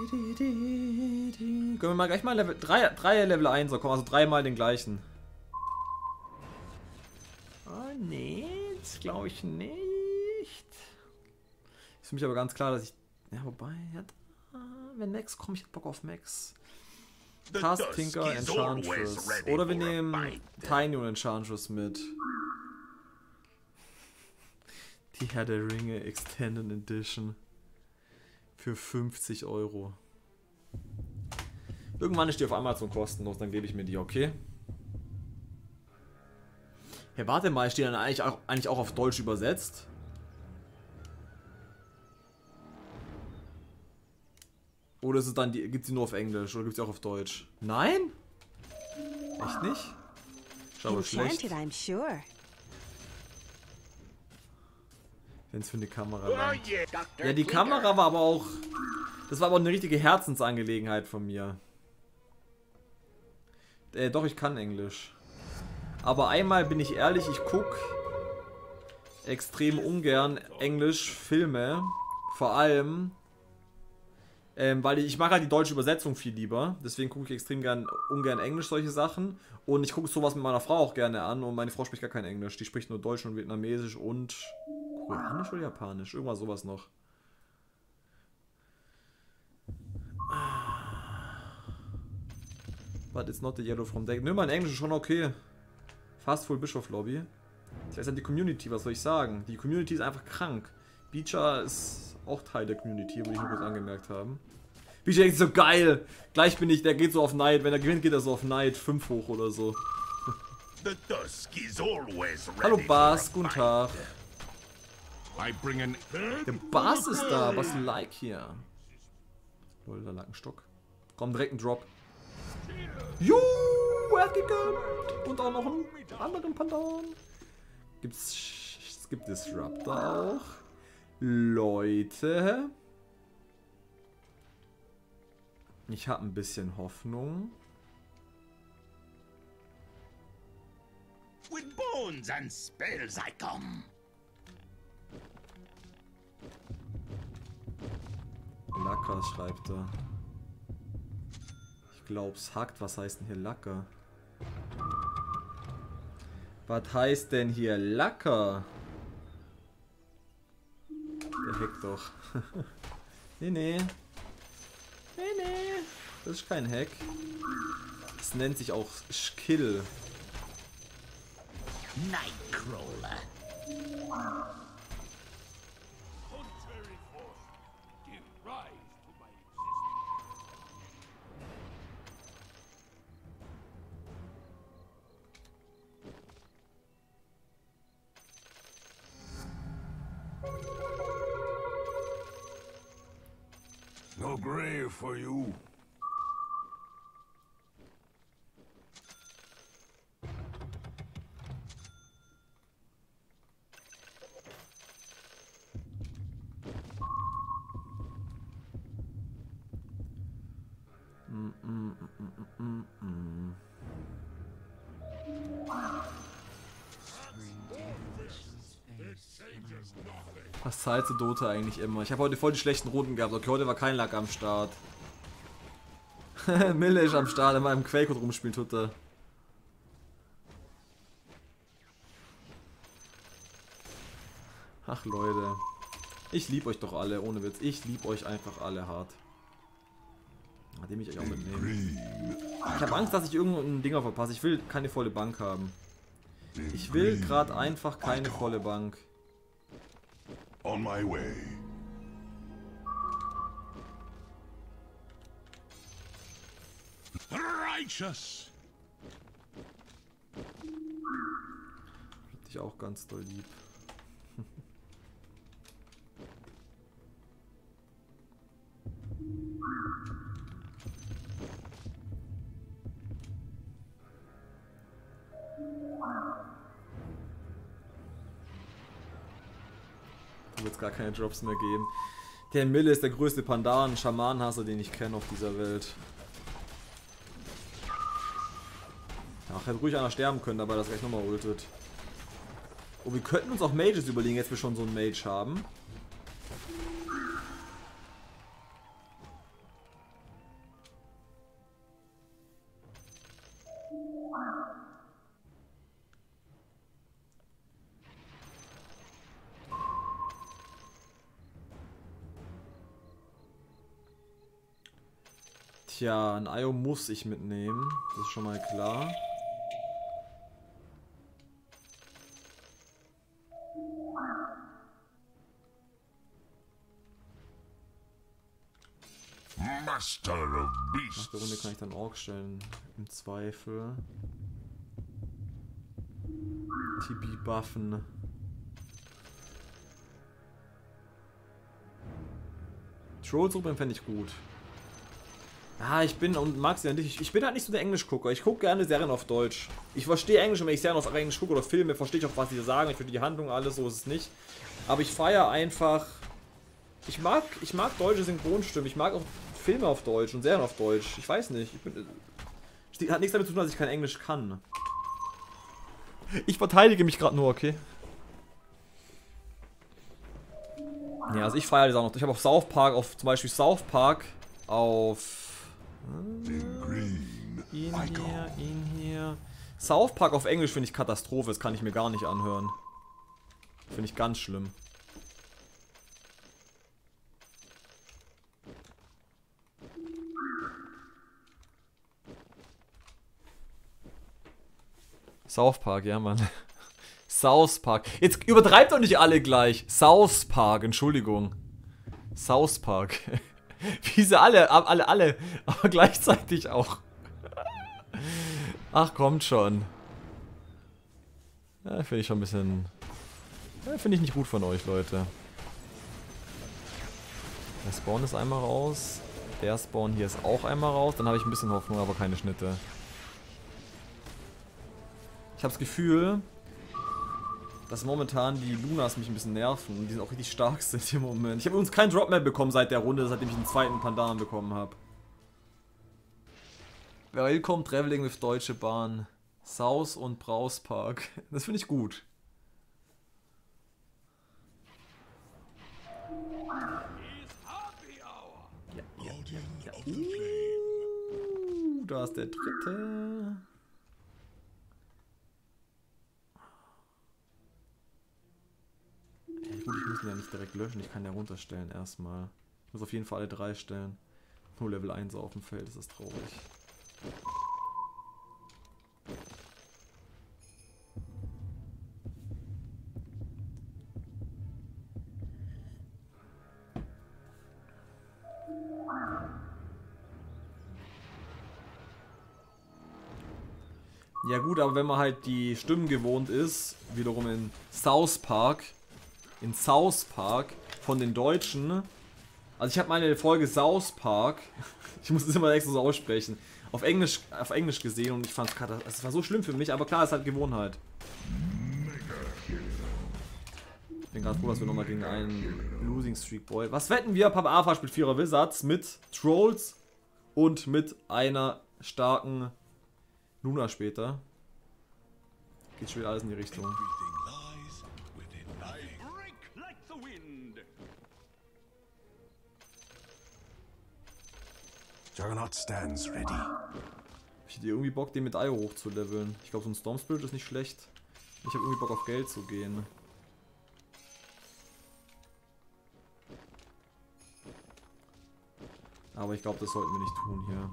Können wir mal gleich mal Level 3 Level 1 kommen, also dreimal den gleichen. Oh nee, das glaube ich nicht. Ist für mich aber ganz klar, dass ich. Ja, wobei, ja, wenn Max kommt, ich hab Bock auf Max. Task Tinker, Enchantress. Oder wir nehmen Tiny und Enchantress mit. Die Herr der Ringe Extended Edition. Für 50 €. Irgendwann ist die auf Amazon kostenlos, dann gebe ich mir die, okay? Hey, warte mal, ist die dann eigentlich auch auf Deutsch übersetzt? Oder ist es dann, gibt sie nur auf Englisch oder gibt sie auch auf Deutsch? Nein? Echt nicht? Schau, schlecht. Wenn es für eine Kamera war. Ja, die Kamera war aber auch... Das war aber eine richtige Herzensangelegenheit von mir. Doch, ich kann Englisch. Aber einmal bin ich ehrlich, ich gucke extrem ungern Englisch-Filme. Vor allem, weil ich mache halt die deutsche Übersetzung viel lieber. Deswegen gucke ich extrem ungern Englisch, solche Sachen. Und ich gucke sowas mit meiner Frau auch gerne an. Und meine Frau spricht gar kein Englisch. Die spricht nur Deutsch und Vietnamesisch und Koreanisch oder Japanisch. Irgendwas sowas noch. But it's not the yellow from deck. Nö, mein Englisch ist schon okay. Fast Full Bischof Lobby. Das heißt ja die Community, was soll ich sagen? Die Community ist einfach krank. Beecher ist auch Teil der Community, würde ich nur kurz angemerkt haben. Beecher ist so geil. Gleich bin ich, der geht so auf Knight. Wenn er gewinnt, geht er so auf Knight 5 hoch oder so. Hallo Bas, guten Tag. Der Bas ist da. Was ein Like hier. Lol, da lag ein Stock. Komm, direkt ein Drop. Juhu, er hat gegönnt. Und auch noch einen anderen Pandan. Gibt Disruptor auch. Leute. Ich habe ein bisschen Hoffnung. With bones and spells I come. Lacker schreibt er. Ich glaub's hackt. Was heißt denn hier Lacker? Was heißt denn hier Lacker? Der hackt doch. Nee. Das ist kein Hack. Das nennt sich auch Skill. Nightcrawler. No grave for you. Was zahlt zu Dota eigentlich immer? Ich habe heute voll die schlechten Runden gehabt. Okay, heute war kein Lack am Start. Mille ist am Start, in meinem Quellcode rumspielen tut er. Ach Leute. Ich lieb euch doch alle, ohne Witz. Ich lieb euch einfach alle hart. Nachdem ich euch auch mitnehme. Ich habe Angst, dass ich irgendeinen Dinger verpasse. Ich will keine volle Bank haben. Ich will gerade einfach keine volle Bank. On my way. Righteous. Ich hab dich auch ganz doll lieb. Da wird es gar keine Drops mehr geben. Der Mille ist der größte Pandan-Schamanenhasser, den ich kenne auf dieser Welt. Ach, hätte ruhig einer sterben können, dabei das gleich nochmal ultet. Oh, wir könnten uns auch Mages überlegen, jetzt wir schon so einen Mage haben. Tja, ein IO muss ich mitnehmen. Das ist schon mal klar. Master of Nach der Runde beasts. kann ich dann Ork stellen. Im Zweifel. TB buffen. Trolls Open fände ich gut. Ah, ich bin, und Max ja nicht, ich bin halt nicht so der Englischgucker. Ich gucke gerne Serien auf Deutsch. Ich verstehe Englisch, und wenn ich Serien auf Englisch gucke oder Filme, verstehe ich auch, was sie sagen. Ich verstehe die Handlung, alles, so ist es nicht. Aber ich feiere einfach. Ich mag deutsche Synchronstimmen. Ich mag auch Filme auf Deutsch und Serien auf Deutsch. Ich weiß nicht. Hat nichts damit zu tun, dass ich kein Englisch kann. Ich verteidige mich gerade nur, okay? Ja, also ich feiere das auch noch. Ich habe auf South Park, zum Beispiel South Park auf In green. ihn hier. South Park auf Englisch finde ich Katastrophe, das kann ich mir gar nicht anhören. Finde ich ganz schlimm. South Park, ja Mann. South Park. Jetzt übertreibt doch nicht alle gleich. South Park, Entschuldigung. South Park. Wie sie alle, aber gleichzeitig auch. Ach, kommt schon. Ja, finde ich schon ein bisschen... Ja, finde ich nicht gut von euch, Leute. Der Spawn ist einmal raus. Der Spawn hier ist auch einmal raus. Dann habe ich ein bisschen Hoffnung, aber keine Schnitte. Ich habe das Gefühl, dass momentan die Lunas mich ein bisschen nerven und die sind auch richtig stark sind im Moment. Ich habe übrigens keinen Drop mehr bekommen seit der Runde, seitdem ich den zweiten Pandan bekommen habe. Welcome Traveling with Deutsche Bahn. Saus und Brauspark. Das finde ich gut. Da ist der dritte. Gut, ich muss ihn ja nicht direkt löschen, ich kann ja runterstellen erstmal. Ich muss auf jeden Fall alle 3 stellen. Nur Level 1 auf dem Feld, das ist traurig. Ja gut, aber wenn man halt die Stimmen gewohnt ist, wiederum in South Park von den Deutschen. Also ich habe meine Folge South Park, ich muss es immer extra so aussprechen, auf Englisch gesehen und ich fand es war so schlimm für mich, aber klar, es ist halt Gewohnheit. Ich bin gerade froh, dass wir nochmal gegen einen Losing Streak Boy. Was wetten wir? Papa Alpha spielt 4er Wizards mit Trolls und mit einer starken Luna später. Geht schon wieder alles in die Richtung. Juggernaut stands ready. Ich hätte irgendwie Bock, den mit IO hochzuleveln. Ich glaube, so ein Storm Spirit ist nicht schlecht. Ich habe irgendwie Bock auf Geld zu gehen. Aber ich glaube, das sollten wir nicht tun hier.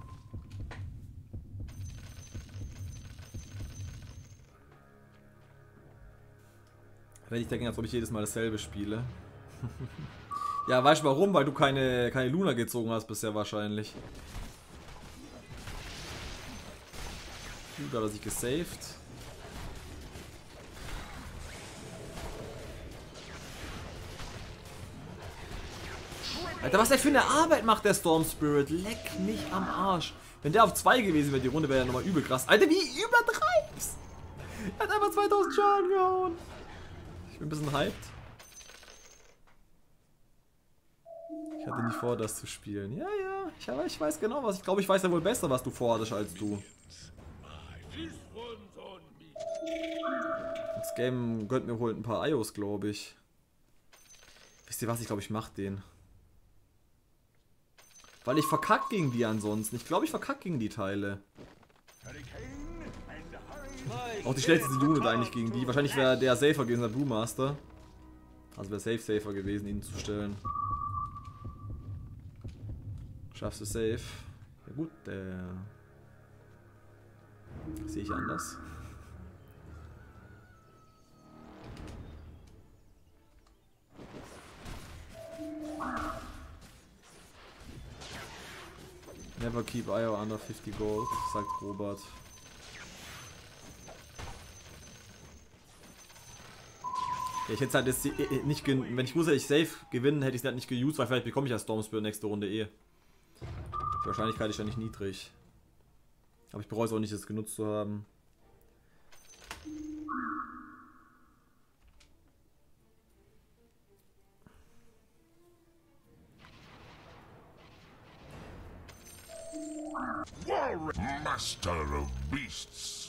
Wenn ich denke, als ob ich jedes Mal dasselbe spiele. Ja, weißt du warum? Weil du keine Luna gezogen hast bisher wahrscheinlich. Gut, da hat er sich gesaved. Alter, was der für eine Arbeit macht, der Storm Spirit. Leck mich am Arsch. Wenn der auf 2 gewesen wäre, die Runde wäre ja nochmal übel krass. Alter, wie übertreibst! Er hat einfach 2000 Schaden gehauen. Ich bin ein bisschen hyped. Ich hatte nicht vor, das zu spielen. Ja, ja. Ich weiß genau was. Ich glaube, ich weiß ja wohl besser, was du vorhattest als du. Das Game gönnt mir wohl ein paar IOs, glaube ich. Wisst ihr was? Ich glaube, ich mach den. Weil ich verkack gegen die ansonsten. Ich glaube, ich verkack gegen die Teile. Auch die schnellste Unit eigentlich gegen die. Wahrscheinlich wäre der safer gegen den Brewmaster. Also wäre safer gewesen, ihn zu stellen. Schaffst du safe? Ja gut, sehe ich anders. Never keep IO under 50 Gold, sagt Robert. Ja, ich hätte halt jetzt nicht, wenn ich wusste, ich safe gewinne, hätte ich es halt nicht geused, weil vielleicht bekomme ich ja Stormspirit nächste Runde eh. Die Wahrscheinlichkeit ist ja nicht niedrig. Aber ich bereue es auch nicht, es genutzt zu haben. Master of beasts.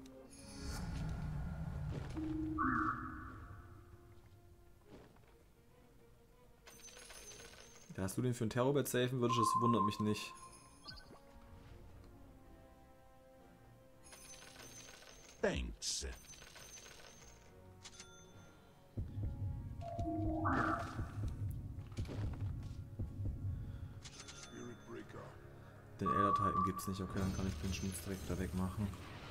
Ja, hast du den für einen Terrorbett safen würdest, das wundert mich nicht. Thanks. Den Elder Titan gibt's nicht, okay, dann kann ich den Schmutz direkt wieder wegmachen.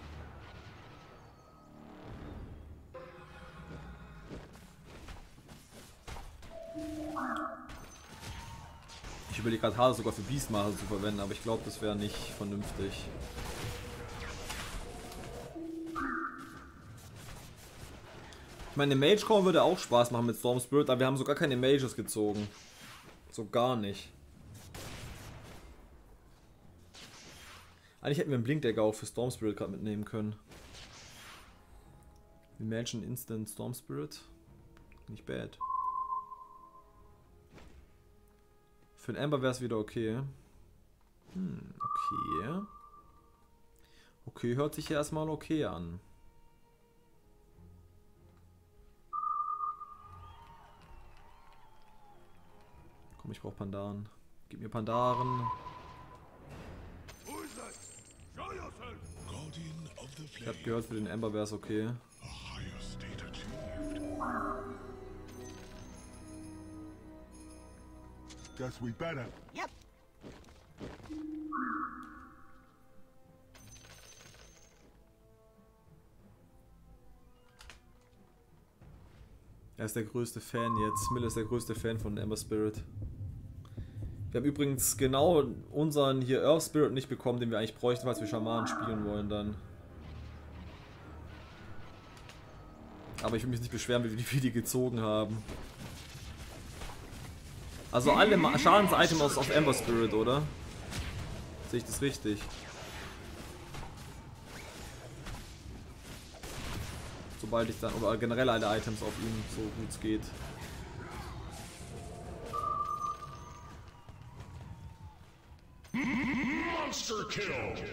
Ich überlege gerade hart sogar für Beastmaster zu verwenden, aber ich glaube, das wäre nicht vernünftig. Ich meine, Mage Core würde auch Spaß machen mit Storm Spirit, aber wir haben sogar keine Mages gezogen. So gar nicht. Eigentlich hätten wir einen Blinkdeck auch für Storm Spirit gerade mitnehmen können. Imagine Instant Storm Spirit. Nicht bad. Für den Amber wäre es wieder okay. Okay. Okay, hört sich ja erstmal okay an. Komm, ich brauche Pandaren. Gib mir Pandaren. Ich habe gehört, für den Amber wäre es okay. Guess we better. Yep. Er ist der größte Fan jetzt. Miller ist der größte Fan von Ember Spirit. Wir haben übrigens genau unseren hier Earth Spirit nicht bekommen, den wir eigentlich bräuchten, falls wir Schamanen spielen wollen dann. Aber ich will mich nicht beschweren, wie wir die gezogen haben. Also alle Schadens-Items auf Ember Spirit, oder? Sehe ich das richtig? Sobald ich dann, oder generell alle Items auf ihn, so gut es geht. Monster kill.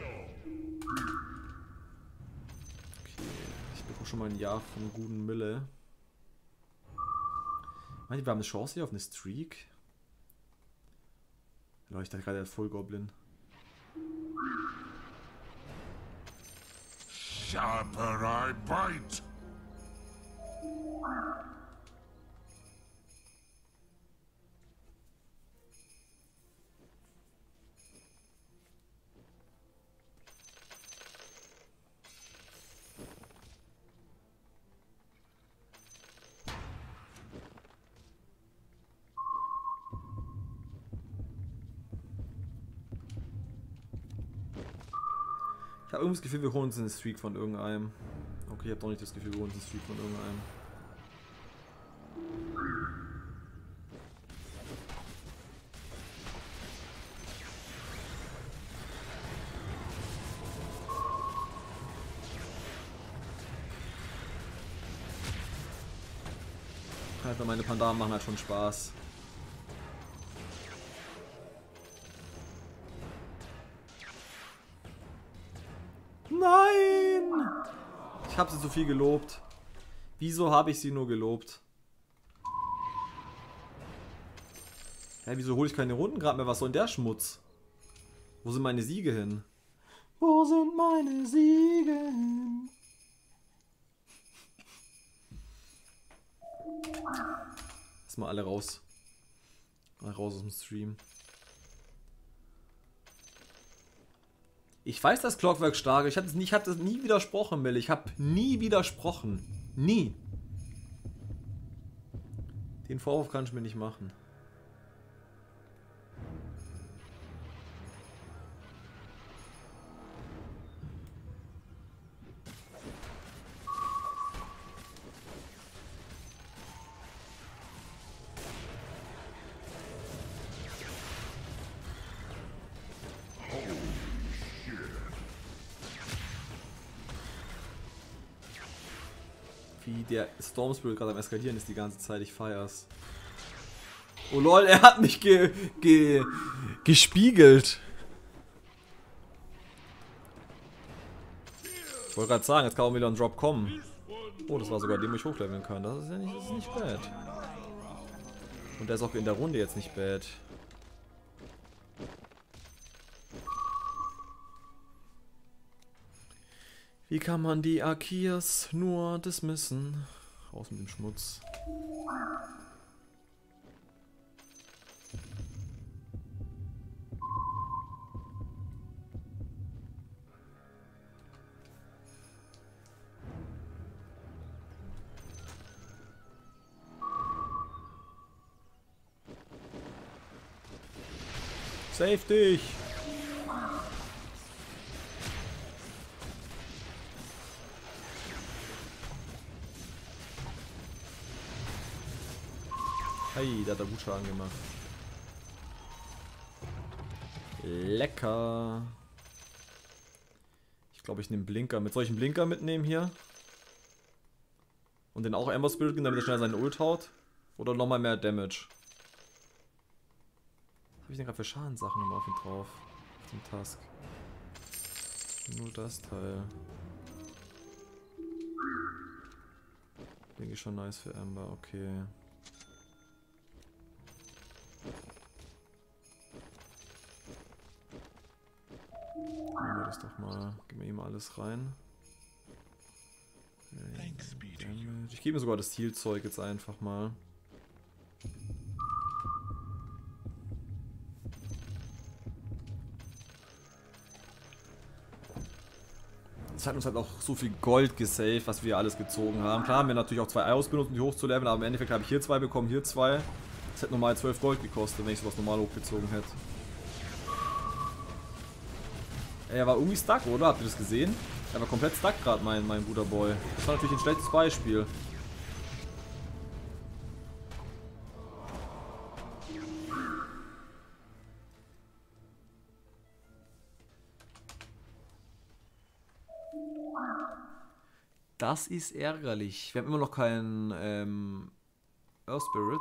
Okay, ich bekomme schon mal ein Jahr von guten Mille. Meint ihr, wir haben eine Chance hier auf eine Streak? Leute, ich dachte gerade, der Full Goblin. Sharper I bite. Ich habe irgendwie das Gefühl, wir holen uns einen Streak von irgendeinem. Okay, ich habe doch nicht das Gefühl, wir holen uns einen Streak von irgendeinem. Alter, meine Pandaren machen halt schon Spaß. Nein! Ich habe sie zu viel gelobt. Wieso habe ich sie nur gelobt? Hä, wieso hole ich keine Runden gerade mehr? Was soll denn der Schmutz? Wo sind meine Siege hin? Wo sind meine Siege hin? Lass mal alle raus. Mal raus aus dem Stream. Ich weiß, dass Clockwork stark ist. Ich hab das nie widersprochen, Mel. Ich habe nie widersprochen. Nie. Den Vorwurf kann ich mir nicht machen. Wie der Storm Spirit gerade am Eskalieren ist die ganze Zeit, ich feier's. Oh lol, er hat mich gespiegelt. Ich wollte gerade sagen, jetzt kann auch wieder ein Drop kommen. Oh, das war sogar dem, wo ich hochleveln kann. Das ist ja nicht bad. Und der ist auch in der Runde jetzt nicht bad. Wie kann man die Arkias nur dismissen? Raus mit dem Schmutz. Save dich! Hey, der hat da gut Schaden gemacht. Lecker. Ich glaube, ich nehme Blinker mit. Soll ich einen Blinker mitnehmen hier? Und den auch Ember Spirit geben, damit er schnell seinen Ult haut? Oder nochmal mehr Damage? Was habe ich denn gerade für Schadensachen nochmal auf ihn drauf? Auf den Task. Nur das Teil. Denke ich schon nice für Ember, okay. Nehmen wir das doch mal. Geben wir ihm alles rein. Ich gebe mir sogar das Heal-Zeug jetzt einfach mal. Das hat uns halt auch so viel Gold gesaved, was wir alles gezogen haben. Klar haben wir natürlich auch 2 Eios benutzt, um die hochzuleveln, aber im Endeffekt habe ich hier 2 bekommen, hier 2. Das hätte normal 12 Gold gekostet, wenn ich sowas normal hochgezogen hätte. Er war irgendwie stuck, oder? Habt ihr das gesehen? Er war komplett stuck gerade, mein guter Boy. Das war natürlich ein schlechtes Beispiel. Das ist ärgerlich. Wir haben immer noch keinen Earth Spirit.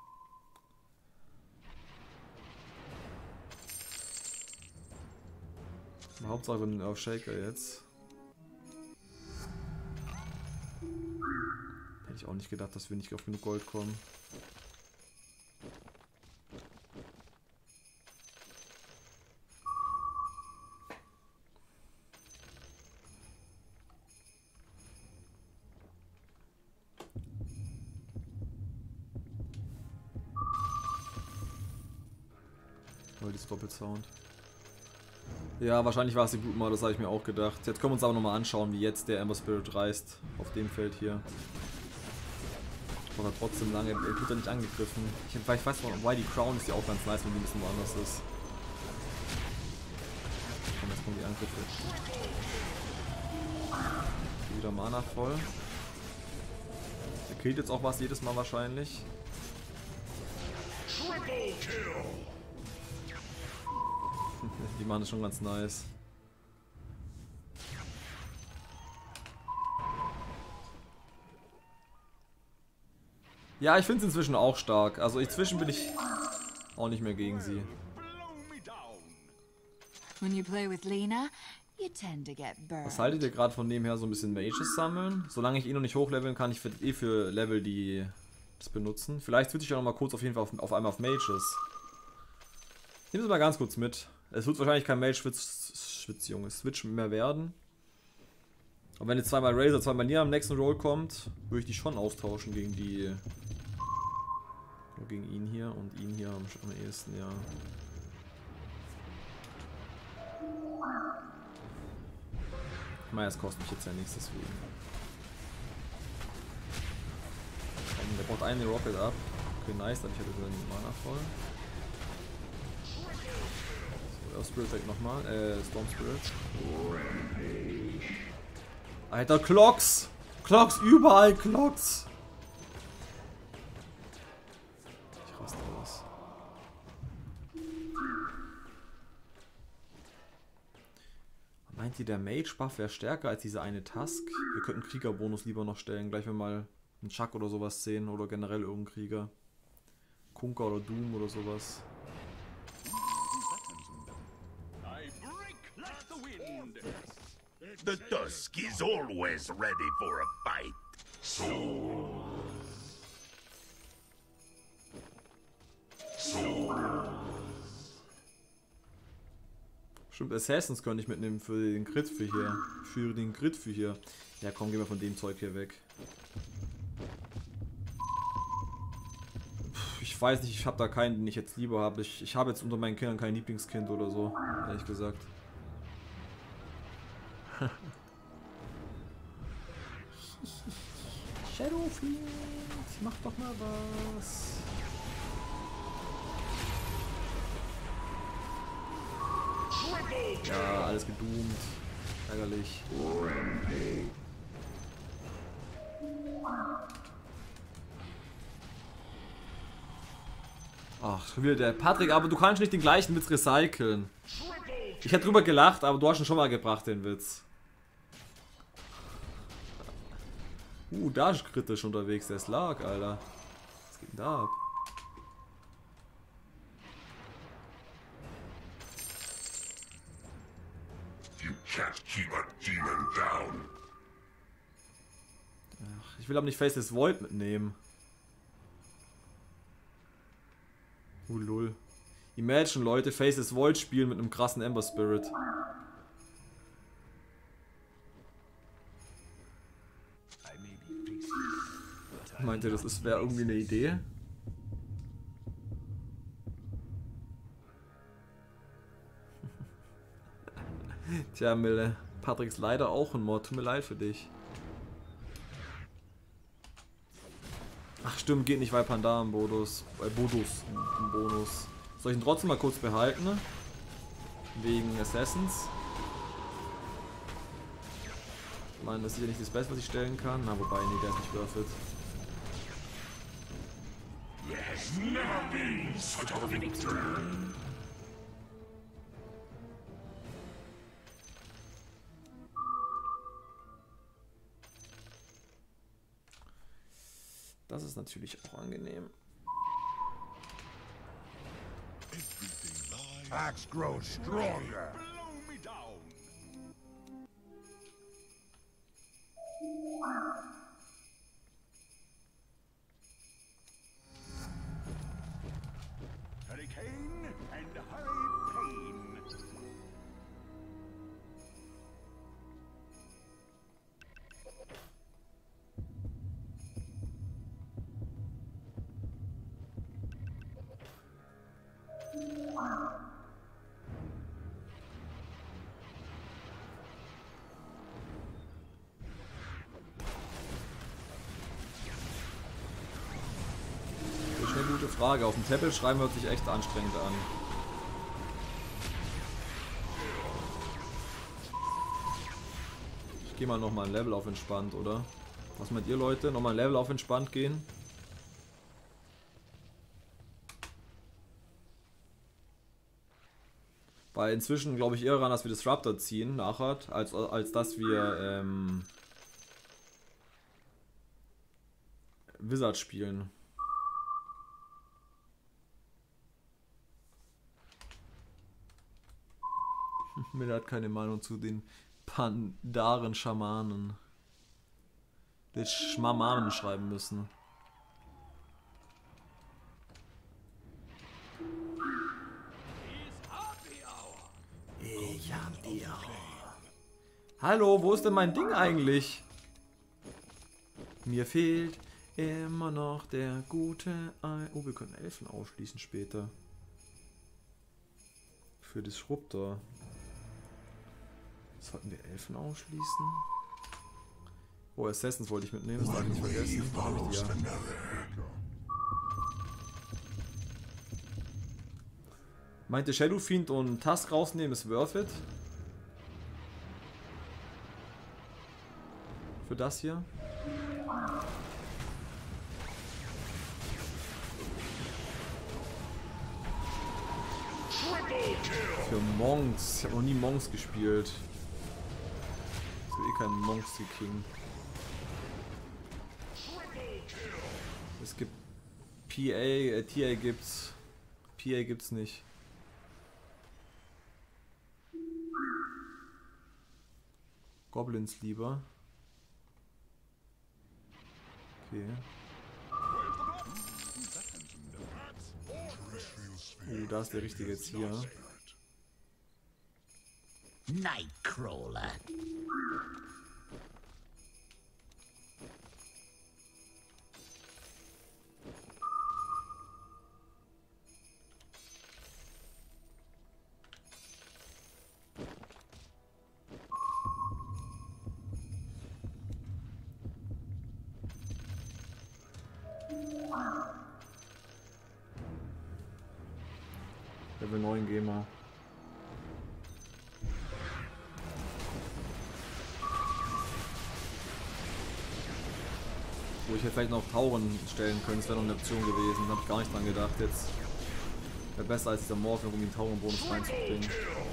Hauptsache den Earth Shaker jetzt. Hätte ich auch nicht gedacht, dass wir nicht auf genug Gold kommen. Dieses Doppelsound. Ja, wahrscheinlich war es die Blutmal, das habe ich mir auch gedacht. Jetzt können wir uns aber nochmal anschauen, wie jetzt der Ember Spirit reißt. Auf dem Feld hier. Aber trotzdem lange, wird er nicht angegriffen. Ich weiß noch, why die Crown ist ja auch ganz nice, wenn die ein bisschen woanders ist. Und jetzt kommen die Angriffe. Hier wieder Mana voll. Der killt jetzt auch was jedes Mal wahrscheinlich. Triple kill. Die machen das schon ganz nice. Ja, ich finde es inzwischen auch stark. Also inzwischen bin ich auch nicht mehr gegen sie. Was haltet ihr gerade von dem her so ein bisschen Mages sammeln? Solange ich ihn noch nicht hochleveln kann, ich für Level die das benutzen. Vielleicht switche ich ja noch mal kurz auf jeden Fall auf einmal auf Mages. Nehmen Sie mal ganz kurz mit. Es wird wahrscheinlich kein Switch mehr werden. Aber wenn jetzt zweimal Razor, zweimal Nia am nächsten Roll kommt, würde ich die schon austauschen gegen die. Nur gegen ihn hier und ihn hier am ehesten, ja. Ich meine, das kostet mich jetzt ja nichts, deswegen. Komm, der braucht eine Rocket ab. Okay, nice, dann ich hatte wieder den Mana voll. So, Spirit Deck nochmal. Storm Spirit. Alter, Clocks! Clocks, überall Clocks! Ich raste aus. Meint ihr, der Mage-Buff wäre stärker als diese eine Task? Wir könnten Kriegerbonus lieber noch stellen, gleich wenn wir mal einen Chuck oder sowas sehen oder generell irgendeinen Krieger. Kunka oder Doom oder sowas. The Tusk is always ready for a fight. Stimmt, Assassins könnte ich mitnehmen für den Crit für hier. Für den Crit für hier. Ja komm, gehen wir von dem Zeug hier weg. Ich weiß nicht, ich habe da keinen, den ich jetzt lieber habe. Ich habe jetzt unter meinen Kindern kein Lieblingskind oder so, ehrlich gesagt. Shadowfield, mach doch mal was. Ja, alles gedoomt. Ärgerlich. Ach, schon wieder der Patrick, aber du kannst nicht den gleichen Witz recyceln. Ich hätte drüber gelacht, aber du hast ihn schon mal gebracht, den Witz. Da ist kritisch unterwegs, der Slark, Alter. Was geht denn da ab? You can't keep a demon down. Ach, ich will aber nicht Faceless Void mitnehmen. Lul. Imagine, Leute, Faceless Void spielen mit einem krassen Ember Spirit. Meint ihr, das wäre irgendwie eine Idee? Tja, Mille. Patrick ist leider auch ein Mod. Tut mir leid für dich. Ach stimmt, geht nicht, weil Panda im Bonus. Bei Bonus im Bonus. Soll ich ihn trotzdem mal kurz behalten? Ne? Wegen Assassins. Ich meine, das ist ja nicht das Beste, was ich stellen kann. Na, wobei, nee, der ist nicht worth it. There's never been such a victory. Das ist natürlich auch angenehm. Axe grows stronger. Hurricane and hurricane. Das ist eine gute Frage. Auf dem Tablet schreiben hört sich echt anstrengend an. Ich gehe mal nochmal ein Level auf entspannt, oder? Was meint ihr, Leute? Nochmal ein Level auf entspannt gehen? Weil inzwischen glaube ich eher daran, dass wir Disruptor ziehen nachher, als dass wir Wizard spielen. Mir hat keine Meinung zu den Pandaren-Schamanen. Die Schmamanen schreiben müssen. Ich hab die auch. Hallo, wo ist denn mein Ding eigentlich? Mir fehlt immer noch der gute Ei. Oh, wir können Elfen ausschließen später. Für Disruptor. Sollten wir Elfen ausschließen? Oh, Assassins wollte ich mitnehmen, das darf ich nicht vergessen. Da habe ich die ja. Meinte Shadowfiend und Tusk rausnehmen ist worth it? Für das hier? Für Monks. Ich habe noch nie Monks gespielt. Ich will eh keinen Monks King. Es gibt TA gibt's. PA gibt's nicht. Goblins lieber. Okay. Da ist der richtige jetzt hier. Nightcrawler. Level 9 Gamer. Wo ich jetzt vielleicht noch auf Tauren stellen könnte, das wäre noch eine Option gewesen. Da habe ich gar nicht dran gedacht jetzt. Wäre besser als dieser Morph, um den Taurenbonus reinzubringen.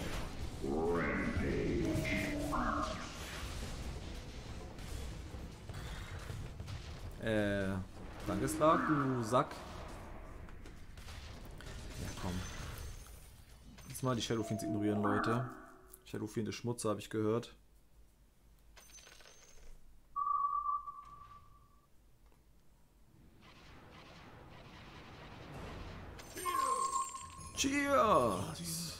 Danke Slark, du Sack. Ja komm. Jetzt mal die Shadowfiends ignorieren, Leute. Shadowfiend ist Schmutzer, habe ich gehört. Cheers!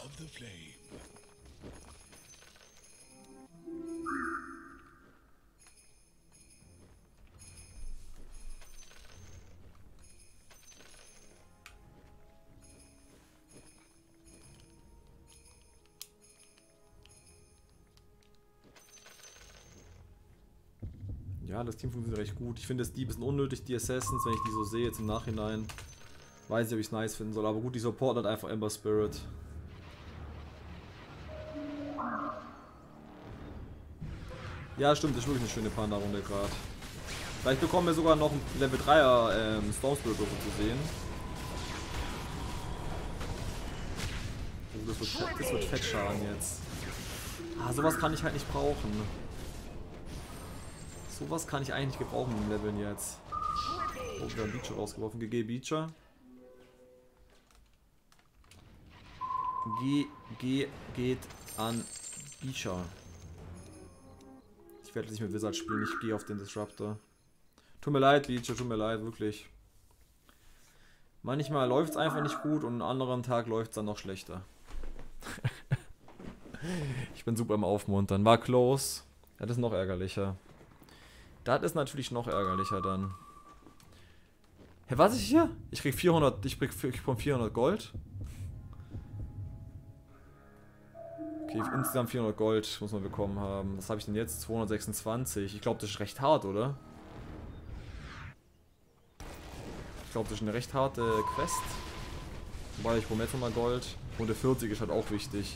Ja, das Team funktioniert recht gut. Ich finde die ein bisschen unnötig, die Assassins, wenn ich die so sehe jetzt im Nachhinein. Weiß nicht, ob ich es nice finden soll, aber gut, die Support hat einfach Ember Spirit. Ja, stimmt, das ist wirklich eine schöne Panda-Runde gerade. Vielleicht bekommen wir sogar noch ein Level 3er Storm Spirit zu sehen. Oh, das wird fett Schaden jetzt. Ah, sowas kann ich halt nicht brauchen. Sowas kann ich eigentlich nicht gebrauchen im Leveln jetzt. Oh, wir haben Beecher rausgeworfen. GG Beecher. Geht an Beecher. Ich werde nicht mit Wizard spielen, ich gehe auf den Disruptor. Tut mir leid, Beecher, tut mir leid, wirklich. Manchmal läuft es einfach nicht gut und einen anderen Tag läuft es dann noch schlechter. Ich bin super im Aufmuntern. War close. Ja, das ist noch ärgerlicher. Das ist natürlich noch ärgerlicher dann. Hä, was ist hier? Ich krieg 400, ich krieg 400 Gold. Okay, insgesamt 400 Gold muss man bekommen haben. Was habe ich denn jetzt? 226. Ich glaube, das ist recht hart, oder? Ich glaube, das ist eine recht harte Quest. Wobei, ich hole jetzt nochmal Gold. Und der 40 ist halt auch wichtig.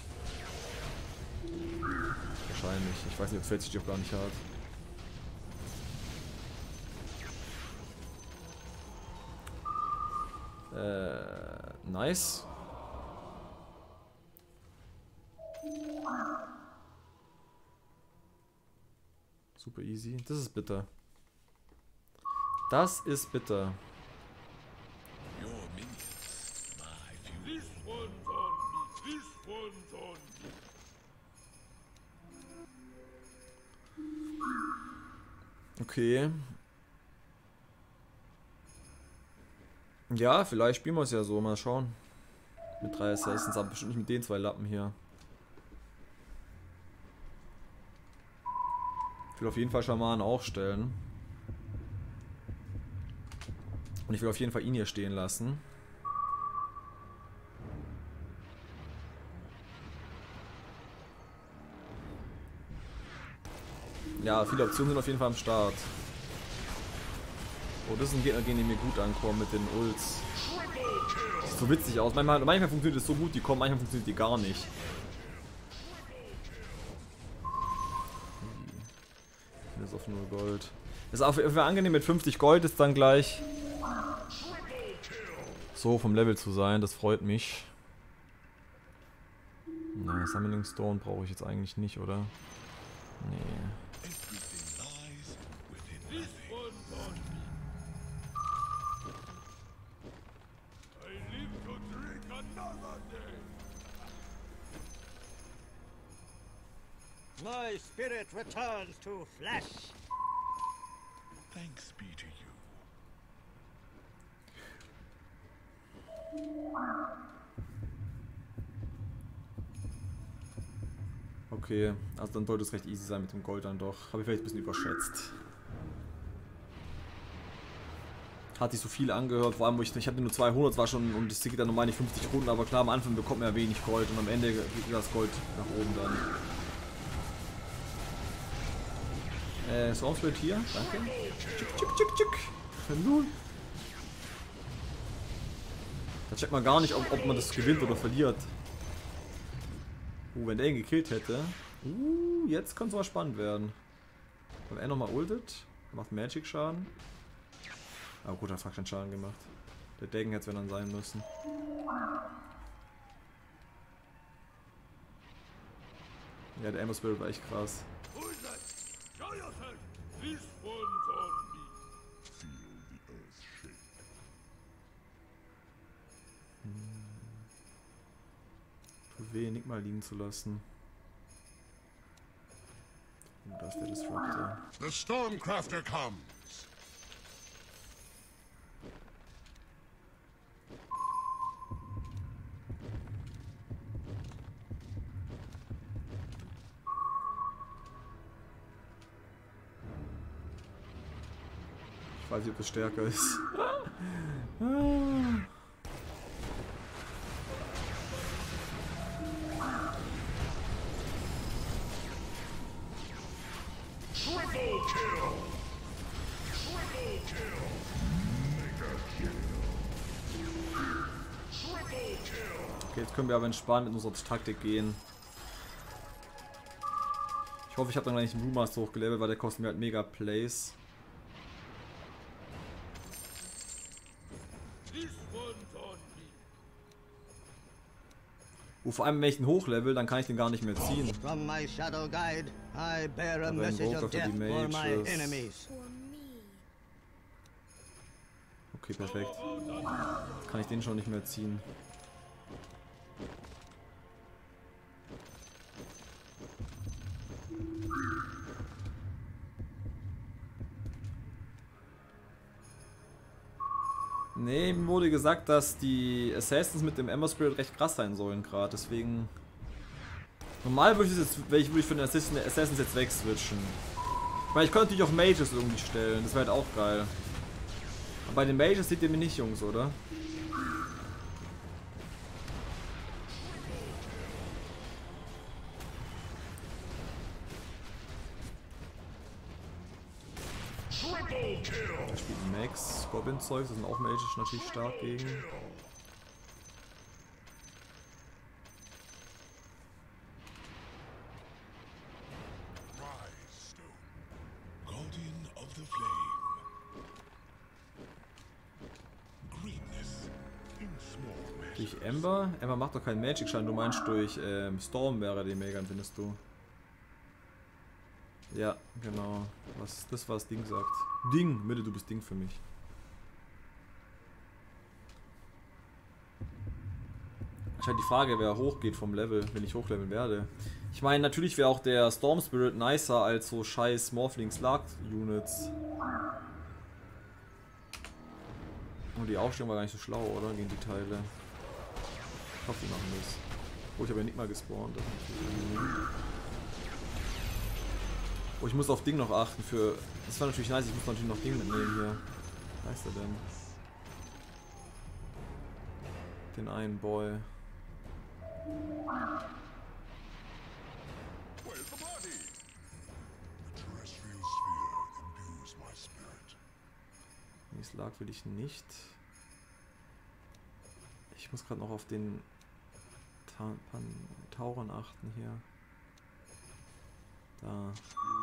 Wahrscheinlich. Ich weiß nicht, ob 40 die auch gar nicht hat. Nice. Super easy. Das ist bitter. Das ist bitter. Okay. Ja, vielleicht spielen wir es ja so. Mal schauen. Mit 3 Assassins, aber bestimmt nicht mit den 2 Lappen hier. Ich will auf jeden Fall Schamanen auch stellen. Und ich will auf jeden Fall ihn hier stehen lassen. Ja, viele Optionen sind auf jeden Fall am Start. Oh, das ist ein Gegner, gegen den mir gut ankommen mit den Ults. Das sieht so witzig aus. Manchmal funktioniert es so gut, die kommen, manchmal funktioniert die gar nicht. Das ist auf 0 Gold. Ist auf jeden Fall angenehm, mit 50 Gold ist dann gleich so vom Level zu sein, das freut mich. Na, Summoning Stone brauche ich jetzt eigentlich nicht, oder? Nee. My spirit returns to flesh. Thanks be to you. Okay, also dann sollte es recht easy sein mit dem Gold dann doch. Habe ich vielleicht ein bisschen überschätzt. Hat sich so viel angehört, vor allem wo ich hatte nur 200, war schon, und das geht dann normal nicht 50 Runden, aber klar, am Anfang bekommt man ja wenig Gold und am Ende geht das Gold nach oben dann. Stormspirit hier, danke. Nun. Da checkt man gar nicht, ob man das gewinnt oder verliert. Wenn der ihn gekillt hätte. Jetzt kann es mal spannend werden. Wenn er nochmal ultet, macht Magic Schaden. Aber gut, er hat keinen Schaden gemacht. Der Degen hätte es dann sein müssen. Ja, der Ember Spirit war echt krass. Tut weh, Enigma liegen zu lassen. Oh, da ist der Disruptor. The Stormcrafter comes. Ich weiß nicht, ob es stärker ist. Okay, jetzt können wir aber entspannt in unsere Taktik gehen. Ich hoffe, ich habe dann gleich einen Brewmaster hochgelevelt, weil der kostet mir halt mega Plays. Vor allem, wenn ich den hochlevel, dann kann ich den gar nicht mehr ziehen. From my shadow guide, I bear a Aber ein message Invoker of für die death for my Mages. enemies. Okay, perfekt. Jetzt kann ich den schon nicht mehr ziehen. Nee, mir wurde gesagt, dass die Assassins mit dem Ember Spirit recht krass sein sollen gerade, deswegen... Normal würde ich für den Assassins jetzt wegswitchen. Weil ich könnte natürlich auch Mages irgendwie stellen, das wäre halt auch geil. Aber bei den Mages seht ihr mich nicht, Jungs, oder? Da spielt ein Max, Goblin-Zeug, das sind auch Mages natürlich stark gegen. Guardian of the flame. Greatness in small measure. Durch Ember? Ember macht doch keinen Magic-Schaden, du meinst durch Storm wäre die Megan, findest du? Ja, genau. Das was Ding sagt. Ding, Mitte, du bist Ding für mich. Ist halt die Frage, wer hochgeht vom Level, wenn ich hochleveln werde. Ich meine, natürlich wäre auch der Storm Spirit nicer als so scheiß Morphling Slug Units. Und die Aufstellung war gar nicht so schlau, oder? Gegen die Teile. Ich hoffe, die machen das. Oh, ich habe ja nicht mal gespawnt. Das ist natürlich oh, ich muss auf Ding noch achten für... Das war natürlich nice, ich muss natürlich noch Ding mitnehmen hier. Was heißt er denn? Den einen Boy. Where's the party? The Slag will ich nicht. Ich muss gerade noch auf den Tauren achten hier. Da.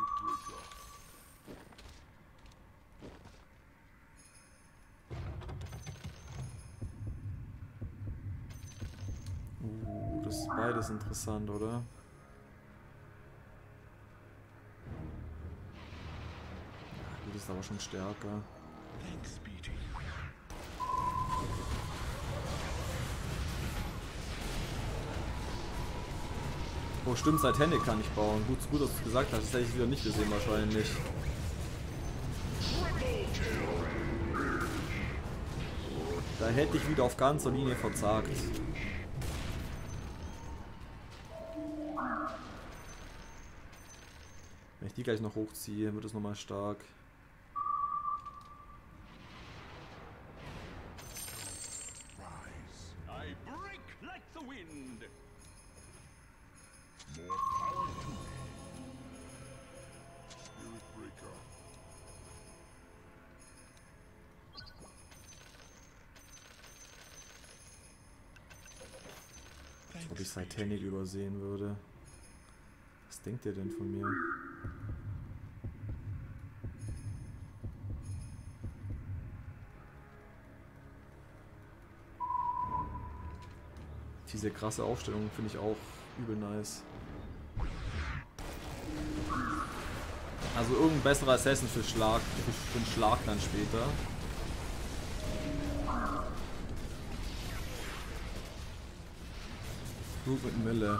Das ist beides interessant, oder? Ja, das ist aber schon stärker. Oh stimmt, Titanic kann ich bauen. Gut, dass du es gesagt hast. Das hätte ich wieder nicht gesehen wahrscheinlich. Da hätte ich wieder auf ganzer Linie verzagt. Wenn ich die gleich noch hochziehe, wird es nochmal stark. Ob ich Titanic übersehen würde. Was denkt ihr denn von mir? Diese krasse Aufstellung finde ich auch übel nice. Also irgendein besserer Assassin für den Schlag dann später. Gut mit Mille.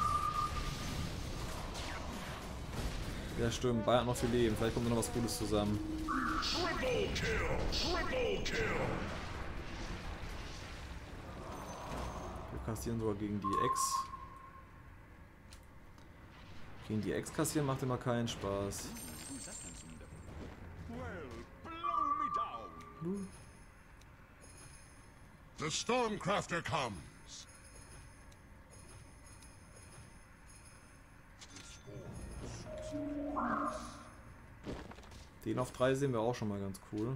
Ja stimmt, Bayern hat noch viel Leben. Vielleicht kommt noch was Gutes zusammen. Wir kassieren sogar gegen die Ex. Gegen die Ex kassieren macht immer keinen Spaß. The Stormcrafter comes. Den auf 3 sehen wir auch schon mal ganz cool.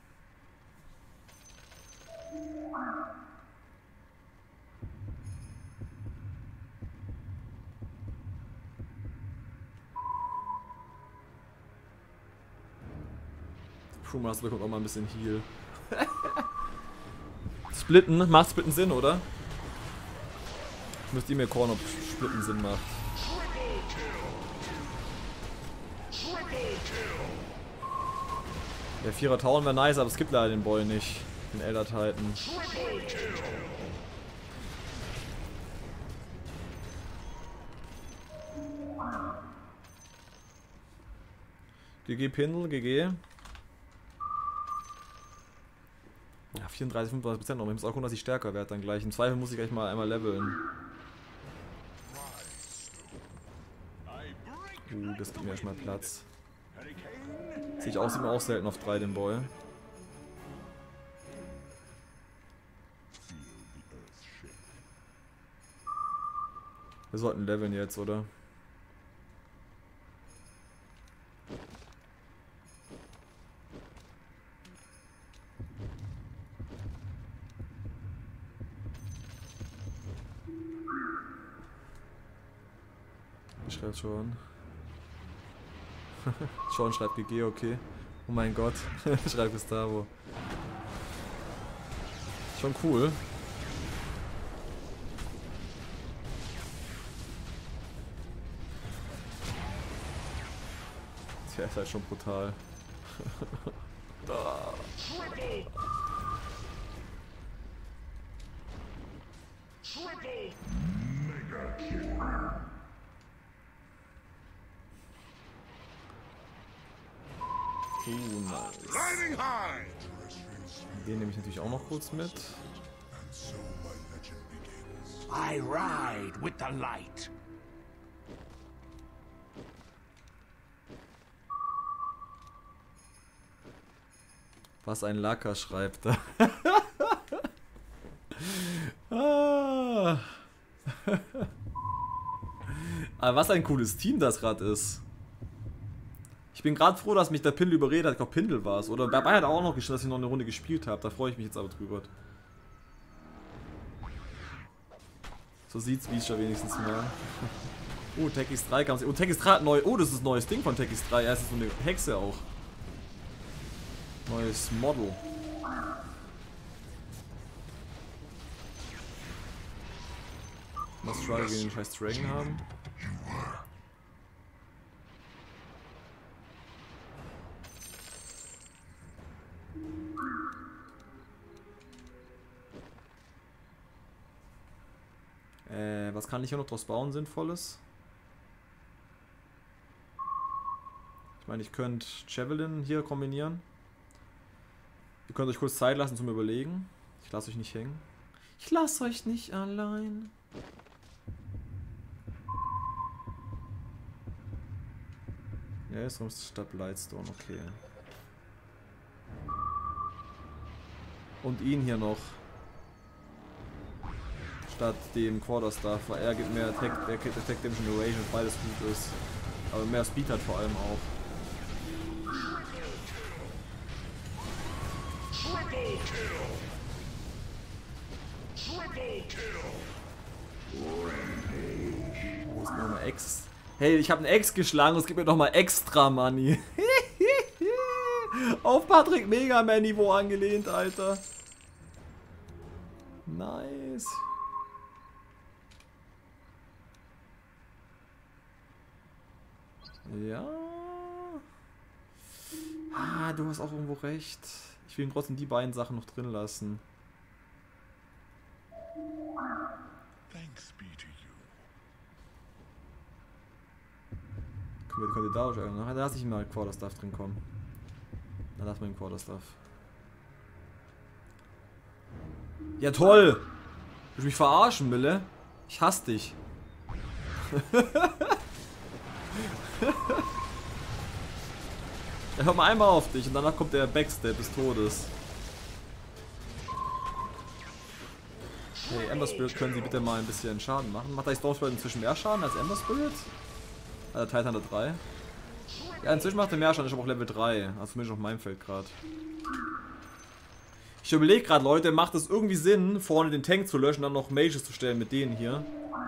Crewmaster bekommt auch mal ein bisschen Heal. Splitten? Macht Splitten Sinn, oder? Müsst ihr mir callen, ob Splitten Sinn macht. Der 4er Town wäre nice, aber es gibt leider den Boy nicht. Den Elder Titan. GG Pindel, GG. Ja, 34, 35% noch. Ich muss auch gucken, dass ich stärker werde dann gleich. Im Zweifel muss ich gleich mal einmal leveln. Das gibt mir erstmal Platz. Sehe ich auch, sieht man auch selten auf 3 den Boy. Wir sollten leveln jetzt, oder? Ich schreibe schon. Sean schreibt GG, okay. Oh mein Gott, schreibt Gustavo. Schon cool. Tja, ist halt schon brutal. Nice. Den nehme ich natürlich auch noch kurz mit. I ride with the light. Was ein Lacker schreibt da. Aber was ein cooles Team das gerade ist. Ich bin gerade froh, dass mich der Pindel überredet hat. Ich glaube, Pindel war es. Oder dabei hat er auch noch geschrieben, dass ich noch eine Runde gespielt habe. Da freue ich mich jetzt aber drüber. So sieht's wie ich schon wenigstens mal. Oh, Techies 3 kam. Oh, Techies 3 hat neu. Oh, das ist ein neues Ding von Techies 3. Ja, es ist so eine Hexe auch. Neues Model. Was Struggle gegen den scheiß Dragon haben. Was kann ich hier noch draus bauen, Sinnvolles? Ich meine, ich könnte Javelin hier kombinieren. Ihr könnt euch kurz Zeit lassen zum Überlegen. Ich lasse euch nicht hängen. Ich lasse euch nicht allein. Ja, ist statt Blightstone, okay. Und ihn hier noch. Statt dem Quarterstaff, weil er gibt mehr Attack Damage und Evasion, beides gut ist. Aber mehr Speed hat vor allem auch. Oh, ist nochmal X. Hey, ich habe einen X geschlagen und es gibt mir nochmal extra Money. Auf Patrick Mega Man Niveau angelehnt, Alter. Nice. Ja. Ah, du hast auch irgendwo recht. Ich will trotzdem die beiden Sachen noch drin lassen. Könnte da auch schon. Da lasse ich mal Quarterstaff drin kommen. Da lassen wir den Quarterstaff. Ja toll! Willst du mich verarschen, Mille? Ich hasse dich. Ja, hör mal einmal auf dich und danach kommt der Backstab des Todes. Hey, Ember Spirit, können Sie bitte mal ein bisschen Schaden machen? Macht eigentlich Storm Spirit inzwischen mehr Schaden als Ember Spirit? Also Titan hat 3. Ja, inzwischen macht er mehr Schaden, ist aber auch Level 3. Also zumindest auf meinem Feld gerade. Ich überlege gerade, Leute, macht es irgendwie Sinn, vorne den Tank zu löschen und dann noch Mages zu stellen mit denen hier?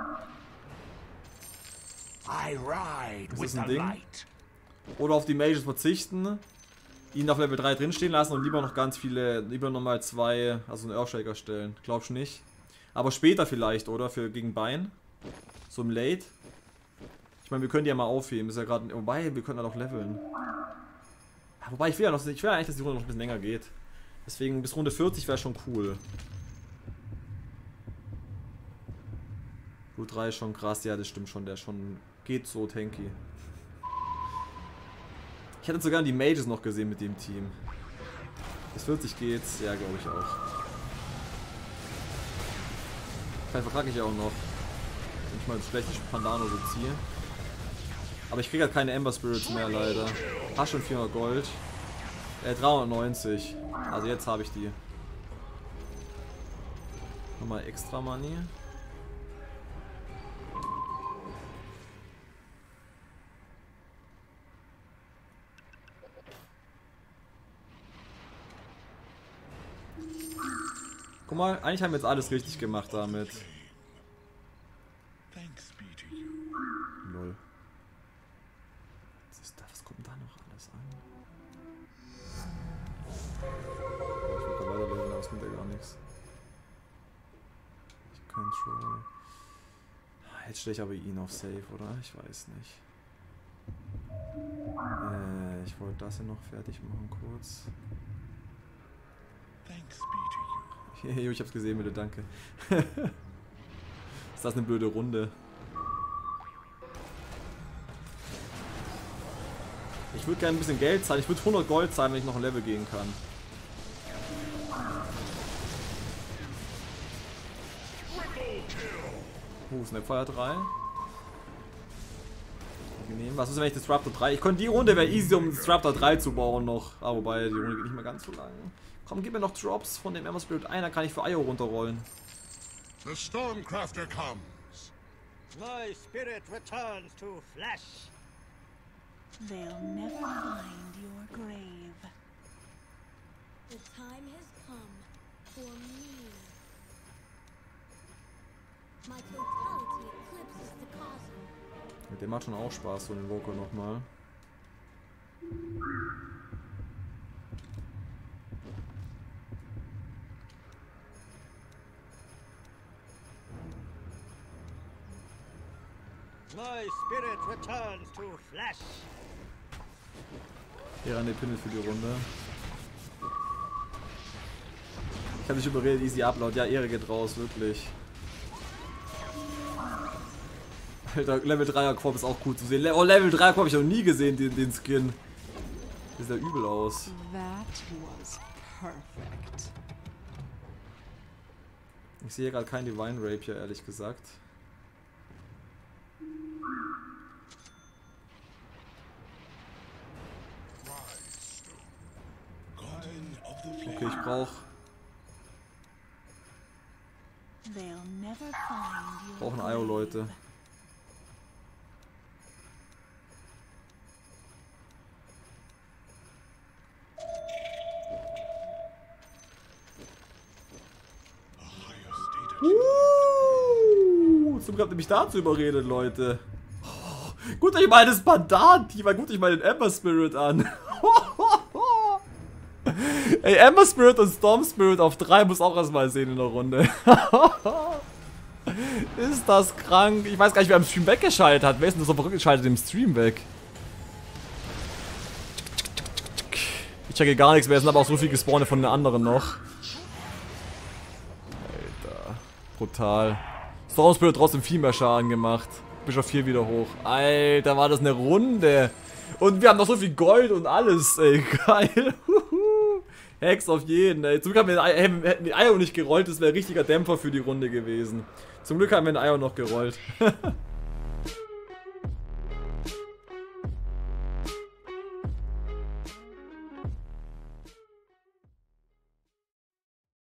Das ist ein Ding. Oder auf die Mages verzichten, ihn auf Level 3 drin stehen lassen und lieber noch ganz viele, lieber nochmal 2, also einen Earthshaker stellen. Glaubst du nicht? Aber später vielleicht, oder? Gegen Bein. So im Late. Ich meine, wir können die ja mal aufheben. Ist ja gerade. Wobei, wir können dann auch leveln. Ja, wobei, ich will eigentlich, dass die Runde noch ein bisschen länger geht. Deswegen bis Runde 40 wäre schon cool. Blut 3 ist schon krass, ja, das stimmt schon. Der schon geht so tanky. Ich hätte sogar die Mages noch gesehen mit dem Team. Bis 40 geht's, ja, glaube ich auch. Vielleicht vertrage ich ja auch noch. Wenn ich mal das schlechte Pandano so ziehe. Aber ich kriege halt keine Ember Spirits mehr, leider. Hast schon 400 Gold. 390. Also jetzt habe ich die. Nochmal extra Money. Guck mal, eigentlich haben wir jetzt alles richtig gemacht damit. Lol. Was ist da? Was kommt da noch alles an? Ich will da weiterleben, aber es kommt ja gar nichts. Ich control. Jetzt stelle ich aber ihn auf Safe, oder? Ich weiß nicht. Ich wollte das hier noch fertig machen kurz. Ich hab's gesehen, bitte, danke. Ist das eine blöde Runde? Ich würde gerne ein bisschen Geld zahlen. Ich würde 100 Gold zahlen, wenn ich noch ein Level gehen kann. Snapfire 3. Was ist, wenn ich Disruptor 3? Ich konnte die Runde wäre easy, um Disruptor 3 zu bauen noch. Ah, wobei die Runde geht nicht mehr ganz so lang. Komm, gib mir noch Drops von dem Ember Spirit. Einer kann ich für Io runterrollen. The Stormcrafter comes. My spirit returns to flesh. They'll never find your grave. The time has come for me. My totality eclipses the cosmos. Der macht schon auch Spaß, so den Invoker nochmal. My spirit returns to flesh. Hier an der Pinne für die Runde. Ich habe dich überredet, easy upload. Ja, Ehre geht raus, wirklich. Alter, Level 3er Korb ist auch cool zu sehen. Oh, Level 3er Korb habe ich noch nie gesehen, den Skin. Sieht ja übel aus. That was perfect. Ich sehe gerade keinen Divine Rapier, ehrlich gesagt. Okay, ich brauche ein IO, Leute. Zum Glück habt ihr mich dazu überredet, Leute. Oh, guckt euch mal das Pandan-Team an, guckt euch mal den Ember Spirit an. Ey, Ember Spirit und Storm Spirit auf 3 muss auch erstmal sehen in der Runde. Ist das krank? Ich weiß gar nicht, wer am Stream weggeschaltet hat. Wer ist denn so verrückt geschaltet im Stream weg? Ich checke gar nichts mehr, es sind aber auch so viel gespawnt von den anderen noch. Alter, brutal. Storm Spirit hat trotzdem viel mehr Schaden gemacht. Bischof 4 wieder hoch. Alter, war das eine Runde. Und wir haben noch so viel Gold und alles, ey. Geil. Hex auf jeden, ey. Zum Glück hätten wir die Eier nicht gerollt, das wäre ein richtiger Dämpfer für die Runde gewesen. Zum Glück haben wir den Eier noch gerollt.